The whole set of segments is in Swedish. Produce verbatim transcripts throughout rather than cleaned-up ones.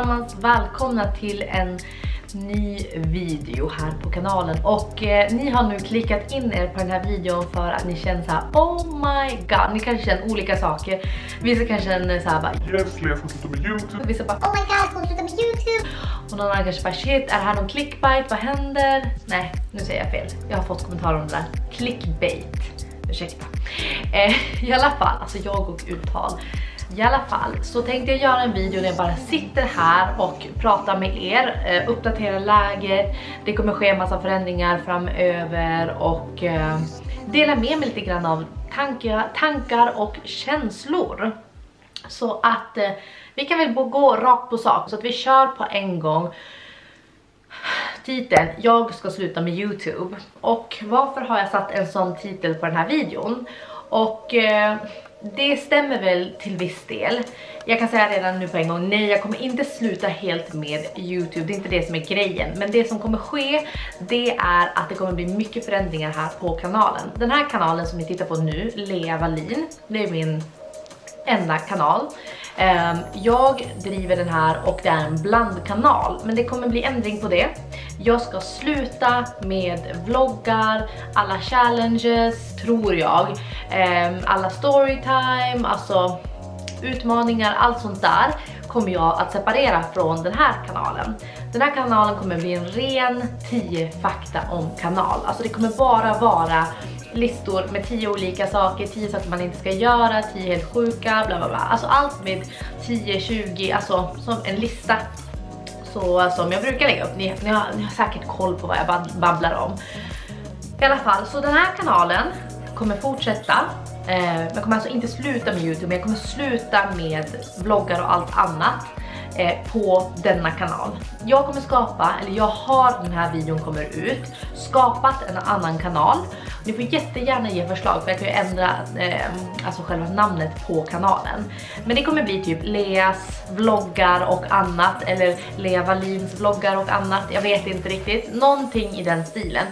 allesammans, välkomna till en ny video här på kanalen. Och eh, ni har nu klickat in er på den här videon för att ni känner så här: oh my god, ni kanske känner olika saker. Vissa kanske känner så här bara: yes, jag får sluta med YouTube. Vissa bara: oh my god, får sluta med YouTube. Och någon annan kanske bara: shit, är det här någon clickbait? Vad händer? Nej, nu säger jag fel. Jag har fått kommentarer om det där. Clickbait. Ursäkta. Eh, I alla fall, alltså jag och uttal. I alla fall så tänkte jag göra en video där jag bara sitter här och pratar med er, eh, uppdatera läget. Det kommer ske en massa förändringar framöver och eh, dela med mig lite grann av tankar, tankar och känslor. Så att eh, vi kan väl gå rakt på sak, så att vi kör på en gång. Titeln: jag ska sluta med YouTube. Och varför har jag satt en sån titel på den här videon? Och eh, det stämmer väl till viss del. Jag kan säga redan nu på en gång: nej, jag kommer inte sluta helt med YouTube. Det är inte det som är grejen. Men det som kommer ske, det är att det kommer bli mycket förändringar här på kanalen. Den här kanalen som ni tittar på nu, Lea Wallin, det är min enda kanal. Um, jag driver den här och det är en blandkanal, men det kommer bli ändring på det. Jag ska sluta med vloggar, alla challenges, tror jag, um, alla storytime, alltså utmaningar, allt sånt där kommer jag att separera från den här kanalen. Den här kanalen kommer bli en ren tio fakta om kanal. Alltså det kommer bara vara listor med tio olika saker, tio saker man inte ska göra, tio helt sjuka, bla bla bla. Alltså allt med tio, tjugo, alltså som en lista. Så som jag brukar lägga upp. Ni, ni, har, ni har säkert koll på vad jag babblar om. I alla fall, så den här kanalen kommer fortsätta. Eh, jag kommer alltså inte sluta med YouTube, men jag kommer sluta med vloggar och allt annat eh, på denna kanal. Jag kommer skapa, eller jag har, den här videon kommer ut, skapat en annan kanal. Ni får jättegärna ge förslag, för jag kan ju ändra eh, alltså själva namnet på kanalen. Men det kommer bli typ Leas vloggar och annat, eller Lea Wallins vloggar och annat. Jag vet inte riktigt, någonting i den stilen.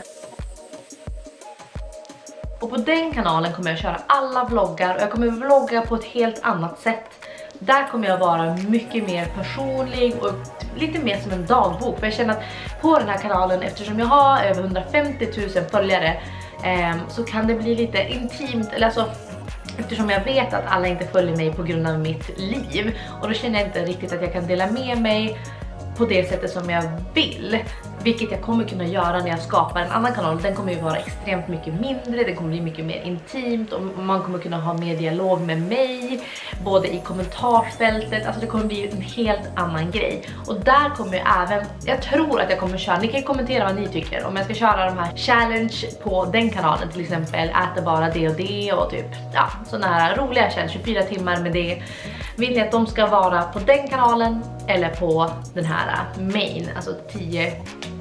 Och på den kanalen kommer jag köra alla vloggar, och jag kommer vlogga på ett helt annat sätt. Där kommer jag vara mycket mer personlig och lite mer som en dagbok. För jag känner att på den här kanalen, eftersom jag har över hundrafemtio tusen följare, eh, så kan det bli lite intimt. Eller alltså, eftersom jag vet att alla inte följer mig på grund av mitt liv. Och då känner jag inte riktigt att jag kan dela med mig på det sättet som jag vill. Vilket jag kommer kunna göra när jag skapar en annan kanal. Den kommer ju vara extremt mycket mindre. Det kommer bli mycket mer intimt. Och man kommer kunna ha mer dialog med mig. Både i kommentarsfältet. Alltså det kommer bli en helt annan grej. Och där kommer jag även... Jag tror att jag kommer köra... Ni kan ju kommentera vad ni tycker. Om jag ska köra de här challenge på den kanalen. Till exempel äta bara det och det. Och typ, ja, sådana här roliga challenge. tjugofyra timmar med det. Vill ni att de ska vara på den kanalen eller på den här main, alltså tio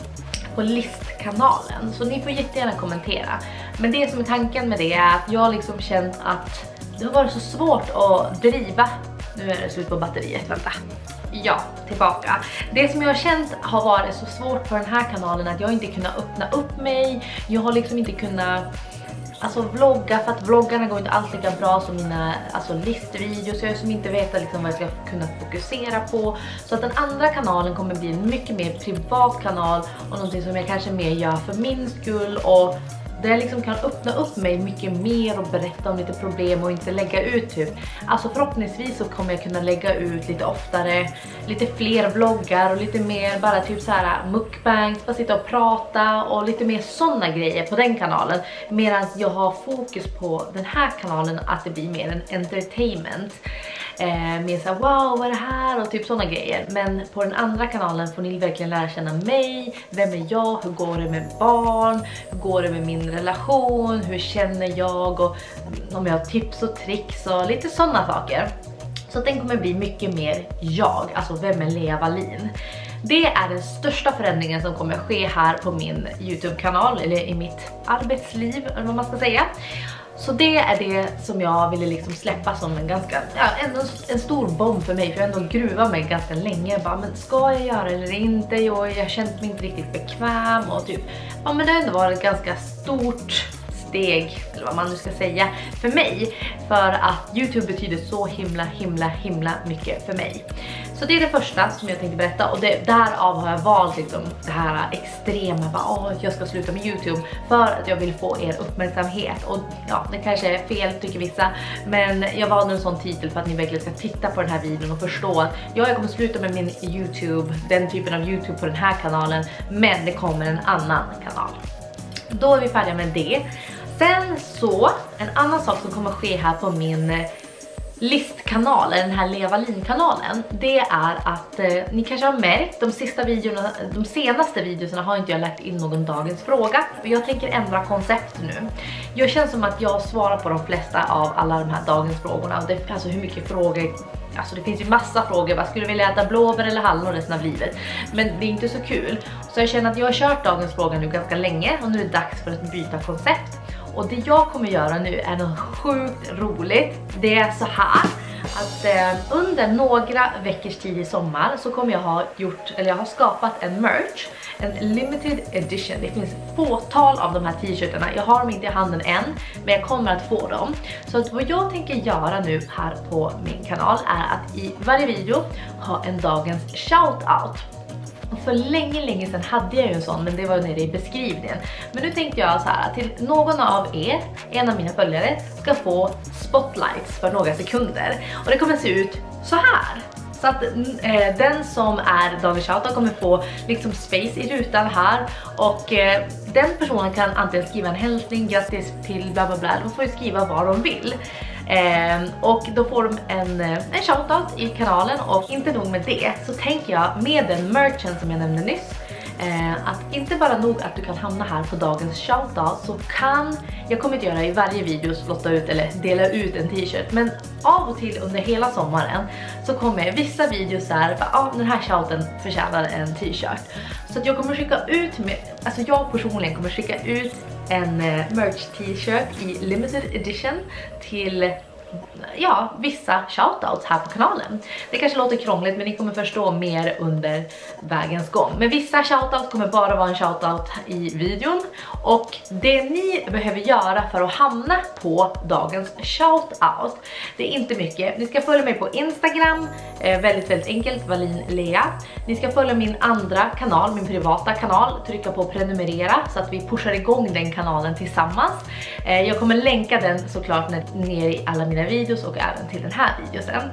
på listkanalen? Så ni får jättegärna kommentera. Men det som är tanken med det är att jag liksom känt att det har varit så svårt att driva. Nu är det slut på batteriet, vänta. Ja, tillbaka. Det som jag har känt har varit så svårt på den här kanalen är att jag inte kunnat öppna upp mig. Jag har liksom inte kunnat... Alltså vlogga, för att vloggarna går inte alls lika bra som mina alltså listvideos. Jag som inte vet liksom vad jag ska kunna fokusera på. Så att den andra kanalen kommer bli en mycket mer privat kanal. Och någonting som jag kanske mer gör för min skull. Och där jag liksom kan öppna upp mig mycket mer och berätta om lite problem och inte lägga ut typ. Alltså förhoppningsvis så kommer jag kunna lägga ut lite oftare, lite fler vloggar och lite mer bara typ så här mukbangs, bara sitta och prata och lite mer sådana grejer på den kanalen. Medan jag har fokus på den här kanalen att det blir mer en entertainment. Eh, med såhär, wow, vad är det här? Och typ sådana grejer. Men på den andra kanalen får ni verkligen lära känna mig. Vem är jag? Hur går det med barn? Hur går det med min relation? Hur känner jag? Och om jag har tips och tricks och lite sådana saker. Så att den kommer bli mycket mer jag. Alltså, vem är Lea Wallin? Det är den största förändringen som kommer ske här på min YouTube-kanal. Eller i mitt arbetsliv, eller vad man ska säga. Så det är det som jag ville liksom släppa som en ganska, ja, ändå en stor bomb för mig. För jag har ändå gruvat mig ganska länge. Bara, men ska jag göra det eller inte? Jag, jag känner mig inte riktigt bekväm och typ, ja, men det har ändå varit ett ganska stort steg, eller vad man nu ska säga, för mig. För att YouTube betyder så himla, himla, himla mycket för mig. Så det är det första som jag tänkte berätta, och det, därav har jag valt liksom det här extrema, bara, åh, jag ska sluta med YouTube för att jag vill få er uppmärksamhet. Och ja, det kanske är fel tycker vissa, men jag valde en sån titel för att ni verkligen ska titta på den här videon och förstå att ja, jag kommer sluta med min YouTube, den typen av YouTube på den här kanalen, men det kommer en annan kanal. Då är vi färdiga med det. Sen så, en annan sak som kommer ske här på min listkanal, den här Levalin-kanalen, det är att eh, ni kanske har märkt de sista videorna, de senaste videorna har inte jag lagt in någon dagens fråga. Jag tänker ändra koncept nu. Jag känner som att jag svarar på de flesta av alla de här dagens frågorna. Och det, alltså hur mycket frågor, alltså det finns ju massa frågor. Vad skulle du vilja äta, blåbär eller hallon resten av livet? Men det är inte så kul. Så jag känner att jag har kört dagens fråga nu ganska länge och nu är det dags för att byta koncept. Och det jag kommer göra nu är något sjukt roligt. Det är så här att eh, under några veckors tid i sommar så kommer jag ha gjort, eller jag har skapat en merch, en limited edition. Det finns fåtal av de här t-shirtarna. Jag har dem inte i handen än, men jag kommer att få dem. Så att vad jag tänker göra nu här på min kanal är att i varje video ha en dagens shoutout. För länge, länge sedan hade jag ju en sån, men det var nere i beskrivningen. Men nu tänkte jag så här, att till någon av er, en av mina följare, ska få spotlights för några sekunder. Och det kommer se ut så här. Så att eh, den som är dagens shoutout kommer få liksom space i rutan här. Och eh, den personen kan antingen skriva en hälsning, grattis till bla bla bla. De får ju skriva vad de vill. Eh, och då får de en, en shoutout i kanalen. Och inte nog med det, så tänker jag med den merchen som jag nämnde nyss, eh, att inte bara nog att du kan hamna här på dagens shoutout, så kan, jag kommer inte göra i varje video slotta ut eller dela ut en t-shirt, men av och till under hela sommaren så kommer vissa videos här för ah, den här shouten förtjänar en t-shirt. Så att jag kommer skicka ut med, alltså jag personligen kommer skicka ut en merch t-shirt i limited edition till ja, vissa shoutouts här på kanalen. Det kanske låter krångligt, men ni kommer förstå mer under vägens gång. Men vissa shoutouts kommer bara vara en shoutout i videon. Och det ni behöver göra för att hamna på dagens shoutout, det är inte mycket. Ni ska följa mig på Instagram, eh, väldigt väldigt enkelt, Valin Lea. Ni ska följa min andra kanal, min privata kanal, trycka på prenumerera så att vi pushar igång den kanalen tillsammans. Eh, jag kommer länka den såklart ner i alla mina videos och även till den här videosen.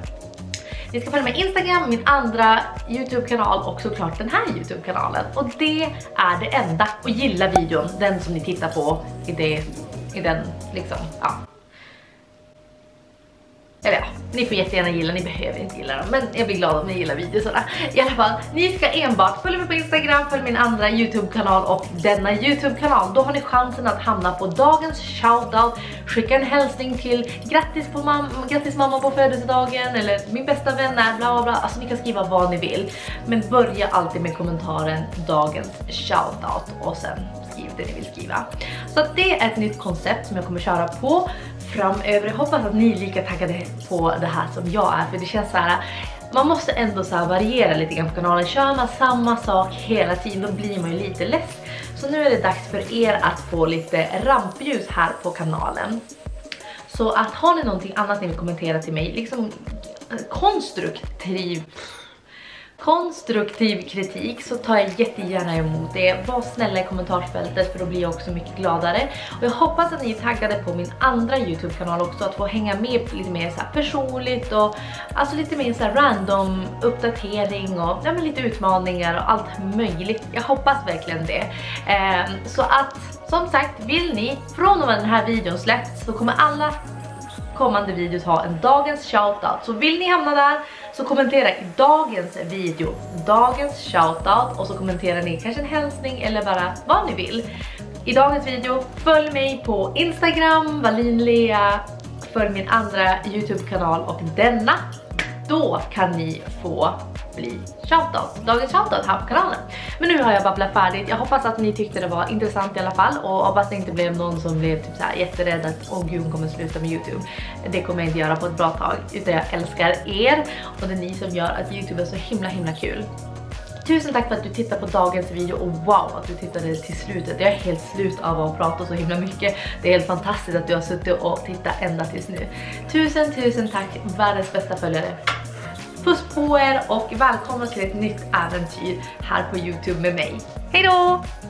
Ni ska följa mig Instagram, min andra YouTube-kanal och såklart den här YouTube-kanalen. Och det är det enda. Och gilla videon, den som ni tittar på i, det, i den liksom, ja. Eller ja, ni får jättegärna gilla, ni behöver inte gilla dem, men jag blir glad om ni gillar videosarna. I alla fall, ni ska enbart följa mig på Instagram, följ min andra YouTube-kanal och denna YouTube-kanal. Då har ni chansen att hamna på dagens shoutout. Skicka en hälsning till grattis, på mam grattis mamma på födelsedagen, eller min bästa vän är bla bla bla. Alltså ni kan skriva vad ni vill, men börja alltid med kommentaren dagens shoutout och sen skriv det ni vill skriva. Så att det är ett nytt koncept som jag kommer köra på framöver. Jag hoppas att ni är lika taggade på det här som jag är, för det känns så här, man måste ändå så här variera lite grann på kanalen. Kör man samma sak hela tiden, då blir man ju lite less. Så nu är det dags för er att få lite rampljus här på kanalen. Så att har ni någonting annat ni vill kommentera till mig, liksom konstruktiv konstruktiv kritik, så tar jag jättegärna emot det. Var snälla i kommentarsfältet, för då blir jag också mycket gladare. Och jag hoppas att ni är taggade på min andra YouTube-kanal också, att få hänga med lite mer så här personligt och alltså lite mer så här random uppdatering och ja, men lite utmaningar och allt möjligt. Jag hoppas verkligen det. Eh, så att som sagt, vill ni från och med den här videon släpps, så kommer alla kommande videos ha en dagens shoutout. Så vill ni hamna där, så kommentera i dagens video dagens shoutout, och så kommenterar ni kanske en hälsning eller bara vad ni vill i dagens video. Följ mig på Instagram, Valin Lea, följ min andra YouTube-kanal och denna. Då kan ni få bli shoutout, dagens shoutout här på kanalen. Men nu har jag babblat färdigt. Jag hoppas att ni tyckte det var intressant i alla fall, och hoppas det inte blev någon som blev typ så här jätterädd att åh gud, hon kommer sluta med YouTube. Det kommer jag inte göra på ett bra tag, utan jag älskar er och det är ni som gör att YouTube är så himla himla kul. Tusen tack för att du tittar på dagens video, och wow att du tittade till slutet. Jag är helt slut av att prata så himla mycket. Det är helt fantastiskt att du har suttit och tittat ända tills nu. Tusen tusen tack, världens bästa följare. Puss på er och välkomna till ett nytt äventyr här på YouTube med mig. Hej då!